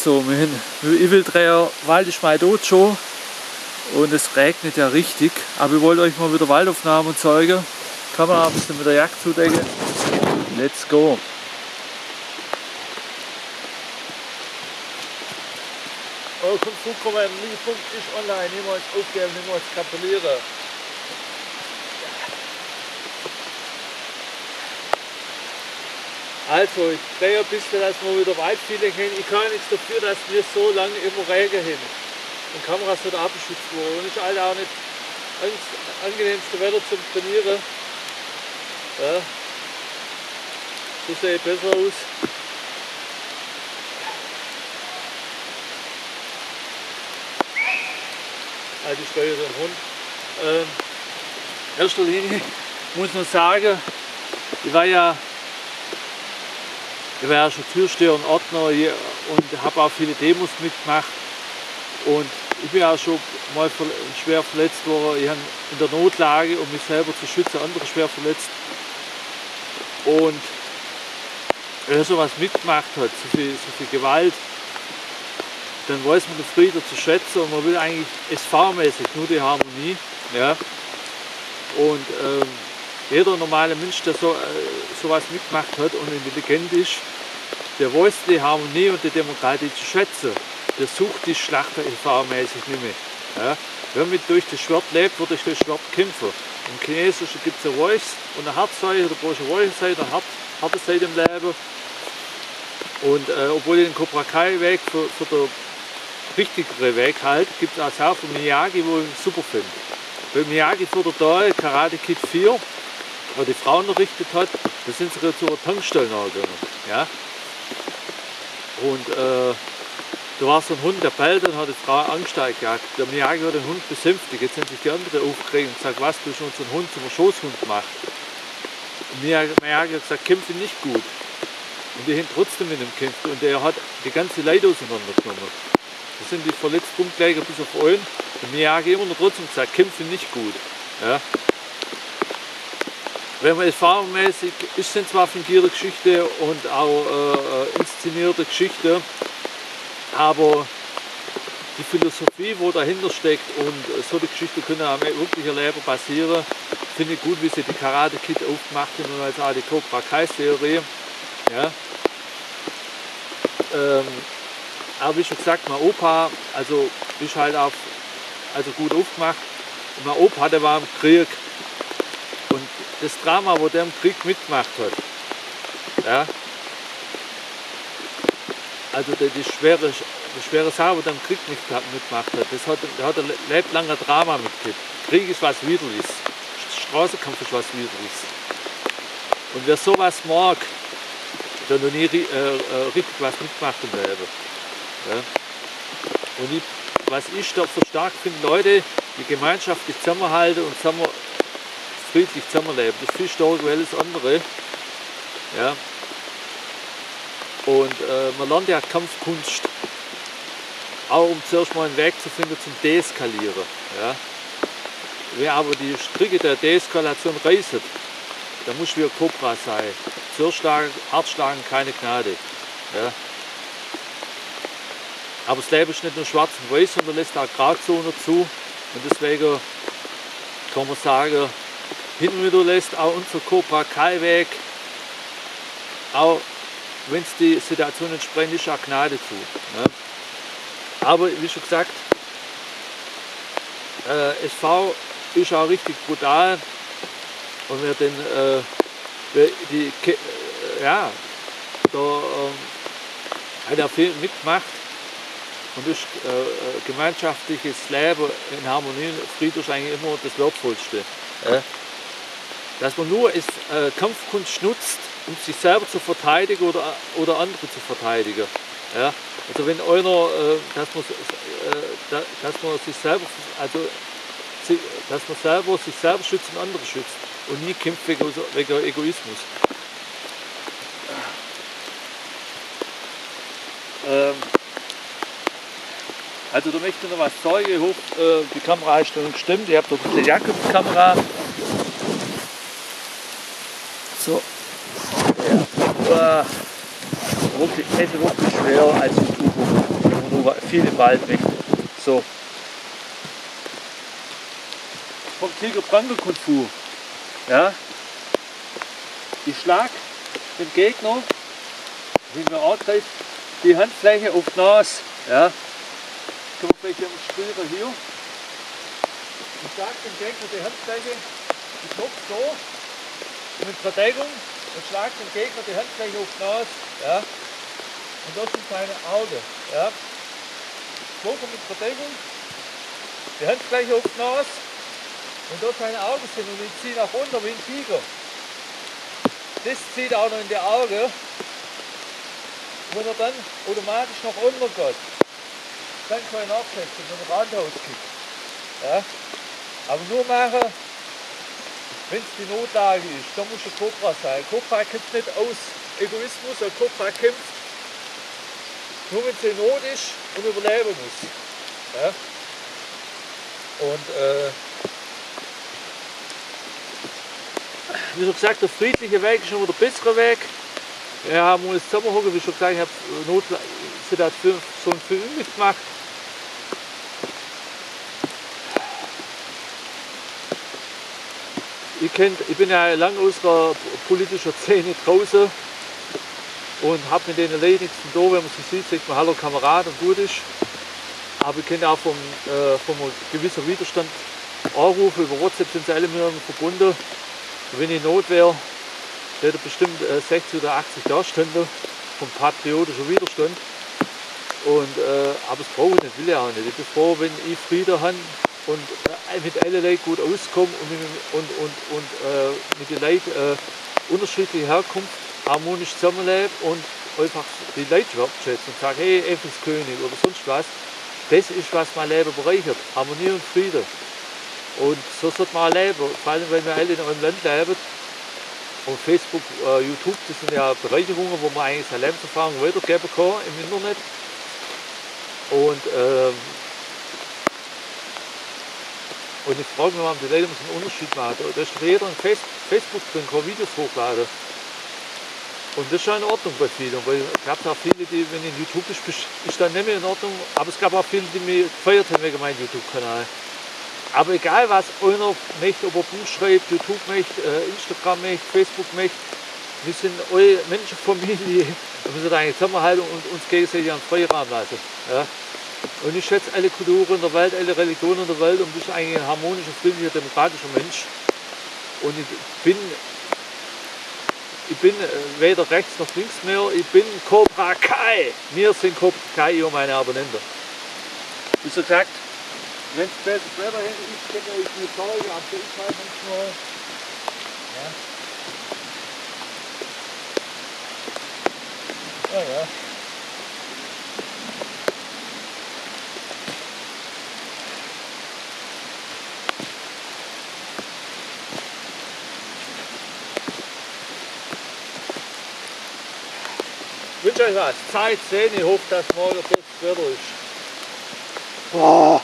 Also, wir haben mit Iwildreher Wald ist mal tot schon und es regnet ja richtig. Aber ich wollte euch mal wieder Waldaufnahmen zeigen. Kamera ein bisschen mit der Jacke zudecken. Let's go! Oh, kommt Fußball, mein Lieferpunkt ist online. Niemals aufgeben, niemals gratulieren. Also, ich drehe ein bisschen, dass wir wieder Waldfeeling haben. Ich kann nichts dafür, dass wir so lange immer Regen haben. Und Kameras wird abgeschützt worden. Und ist halt auch nicht das angenehmste Wetter zum Trainieren. Ja. So sieht besser aus. Also ich steuere den Hund. In erster Linie muss man sagen, ich war ja schon Türsteher und Ordner und habe auch viele Demos mitgemacht. Und ich bin auch schon mal schwer verletzt worden. Ich habe in der Notlage, um mich selber zu schützen, andere schwer verletzt. Und wenn man sowas mitgemacht hat, so viel Gewalt, dann weiß man den Frieden zu schätzen und man will eigentlich SV-mäßig nur die Harmonie. Ja. Und jeder normale Mensch, der sowas mitgemacht hat und intelligent ist, der weiß die Harmonie und die Demokratie zu schätzen. Der sucht die Schlachter SV-mäßig nicht mehr. Ja. Wenn man durch das Schwert lebt, wird durch das Schwert kämpfen. Im Chinesischen gibt es eine Weichs und eine Hartseite, da brauchst du eine weiche Seite, eine harte Seite im Leben. Und obwohl ich den Cobra Kai Weg für den richtigeren Weg halt, gibt es auch sehr von Miyagi, wo ich super finde. Weil Miyagi vor der Karate Kid 4, wo die Frauen unterrichtet hat, da sind sie zu einer Tankstelle gegangen. Ja? Und da war so ein Hund, der bellt und hat die Frau Angst eingejagt. Der Miyagi hat den Hund besänftigt. Jetzt sind sich die anderen aufgeregt und gesagt, was, du hast unseren Hund zum Schoßhund gemacht. Und Miyagi hat gesagt, kämpfe nicht gut. Und die haben trotzdem mit ihm gekämpft und er hat die ganze Leute auseinandergenommen. Da sind die verletzt rumgelegen bis auf einen. Der Miyagi immer noch trotzdem gesagt, kämpfe nicht gut. Ja. Wenn man erfahrungsmäßig ist, sind zwar fingierte Geschichte und auch inszenierte Geschichte, aber die Philosophie, wo dahinter steckt und so die Geschichte können am wirklichen Leben basieren, finde ich gut, wie sie die Karate Kid aufgemacht haben und als auch die Cobra Kai Serie. Ja. Aber wie schon gesagt, mein Opa, also ist halt auch gut aufgemacht. Und mein Opa, der war im Krieg. Und das Drama, wo der im Krieg mitgemacht hat, ja, also die schwere Sache, wo der im Krieg mitgemacht hat, der hat ein lebenslanges Drama mitgekriegt. Krieg ist was Widerliches. Straßenkampf ist was Widerliches. Und wer sowas mag, der noch nie richtig was mitgemacht im Leben. Ja. Und was ich da so stark finde, Leute, die gemeinschaftlich zusammenhalten und friedlich zusammenleben, das ist viel stärker wie alles andere. Ja. Und man lernt ja Kampfkunst, auch um zuerst mal einen Weg zu finden zum Deeskalieren. Ja. Wer aber die Stricke der Deeskalation reißt, da muss wie ein Cobra sein. Zuerst hart schlagen, keine Gnade. Ja. Aber das Leben ist nicht nur schwarz und weiß, sondern lässt auch Grauzonen zu. Und deswegen kann man sagen, hin und wieder lässt auch unser Cobra Kai Weg, auch wenn es die Situation entsprechend ist, auch Gnade zu. Ja. Aber wie schon gesagt, SV ist auch richtig brutal. Und wer den, ja, da hat er viel mitgemacht und ist gemeinschaftliches Leben in Harmonie, Frieden ist eigentlich immer das Wertvollste. Dass man nur Kampfkunst nutzt, um sich selber zu verteidigen oder andere zu verteidigen. Ja? Also wenn einer, dass man sich selber, also dass man selber sich selber schützt und andere schützt und nie kämpft wegen Egoismus. Also da möchte ich noch was sagen. Ich hoffe, die Kameraeinstellung stimmt. Ich habe da die Jacke auf die Kamera. So. Ja. Wirklich schwer als YouTuber. viel im Wald weg. So. Vom Tiger Branco Kung Fu. Ja. Ich schlag den Gegner, wenn wir angreift, die Handfläche auf die Nase. Ja. Können wir vielleicht demonstrieren hier. Ich schlag den Gegner die Handfläche, ich Kopf so, mit Verdeckung und schlag den Gegner die Handfläche auf die Nase. Ja. Und das sind seine Augen. Ja. So mit Verdeckung, die Handfläche auf die Nase. Und dort seine Augen sind und ich ziehe nach unten wie ein Tiger. Das zieht auch noch in die Augen, wo er dann automatisch nach unten geht. Dann kann ich nachsetzen, wenn er Randhaus gibt. Ja? Aber nur machen, wenn es die Notlage ist. Da muss ein Cobra sein. Cobra kämpft nicht aus Egoismus, ein Cobra kämpft nur wenn es in Not ist und überleben muss. Ja? Und wie schon gesagt, der friedliche Weg ist immer der bessere Weg. Wir haben uns zusammengeholt, wie schon gesagt, ich habe Notsituation für ihn mitgemacht. Ich bin ja lange aus der politischen Szene draußen und habe mit denen Leuten nichts zu tun. Wenn man sich sieht, sagt man hallo Kamerad und gut ist. Aber ich kenne auch vom einem gewissen Widerstand anrufen. Über WhatsApp sind sie alle miteinander verbunden. Wenn ich in Not wäre, hätte bestimmt 60 oder 80 Darstände vom patriotischen Widerstand. Und, aber das brauche ich nicht, will ich auch nicht. Ich bin froh, wenn ich Frieden habe und mit allen Leuten gut auskomme und mit den Leuten unterschiedliche Herkunft harmonisch zusammenlebe und einfach die Leute wertschätze und sage, hey, König oder sonst was. Das ist, was mein Leben bereichert. Harmonie und Friede. Und so sollte man auch leben, vor allem wenn wir alle in einem Land leben. Und Facebook, YouTube, das sind ja Bereicherungen, wo man eigentlich seine Lebenserfahrung weitergeben kann im Internet. Und ich frage mich mal, ob die Leute einen Unterschied machen. Da ist jeder in Facebook drin, kann Videos hochladen. Und das ist schon in Ordnung bei vielen, weil es gab auch viele, die, wenn in YouTube ist dann nicht mehr in Ordnung, aber es gab auch viele, die mich gefeiert haben wegen meinem YouTube-Kanal. Aber egal was einer möchte, ob er Buch schreibt, YouTube möchte, Instagram möchte, Facebook möchte, wir sind alle Menschenfamilie, wir müssen da eigentlich zusammenhalten und uns gegenseitig einen Freiraum lassen. Ja? Und ich schätze alle Kulturen der Welt, alle Religionen der Welt und bin eigentlich ein harmonischer, friedlicher, demokratischer Mensch. Und ich bin weder rechts noch links mehr, ich bin Cobra Kai. Wir sind Cobra Kai und meine Abonnenten. Wie so gesagt, wenn es besser Wetter ist, denke ich mir Sorge, aber ich weiß nicht mal. Ja. Ja, ja. Ich wünsche euch was. Zeit, sehen. Ich hoffe, dass morgen besseres Wetter ist. Oh.